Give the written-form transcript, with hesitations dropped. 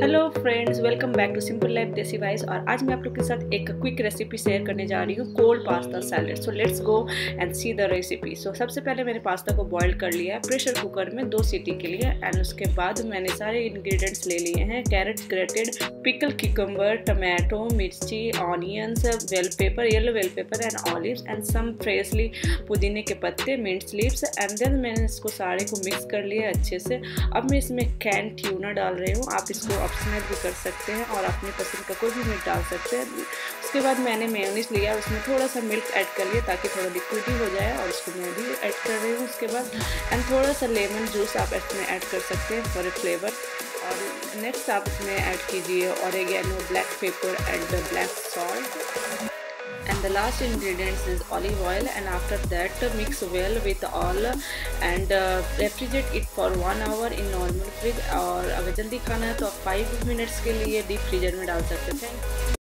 Hello friends, welcome back to simple life desi wise. और आज मैं आप लोग के साथ एक क्विक रेसिपी शेयर करने जा रही हूँ, cold pasta salad. So let's go and see the recipe. So सबसे पहले मैंने पास्ता को बॉईल कर लिया है प्रेशर कुकर में 2 सीटी के लिए। एंड उसके बाद मैंने सारे इंग्रेडिएंट्स ले लिए हैं, carrot grated, pickle cucumber, tomato, मिर्ची, onions, bell pepper, yellow bell pepper and olives and some freshly पुदीने के पत्ते, मिंट लीव्स। एंड देन मैंने इसको सारे को मिक्स कर लिया अच्छे से। अब मैं इसमें कैन ट्यूना डाल रही हूँ, आप इसको ऑप्शनल भी कर सकते हैं और अपनी पसंद का कोई भी मीट डाल सकते हैं। उसके बाद मैंने मेयोनीज लिया, उसमें थोड़ा सा मिल्क ऐड कर लिया ताकि थोड़ा लिक्विडी हो जाए, और उसको मैं भी ऐड कर रही हूँ उसके बाद। एंड थोड़ा सा लेमन जूस आप इसमें ऐड कर सकते हैं फॉर ए फ्लेवर। और नेक्स्ट आप इसमें ऐड कीजिए oregano, black pepper and the black salt. And the last ingredients is olive oil, and after that mix well with all and refrigerate it for 1 hour in normal fridge। और अगर जल्दी खाना है तो आप 5 मिनट्स के लिए डीप फ्रीजर में डाल सकते हैं।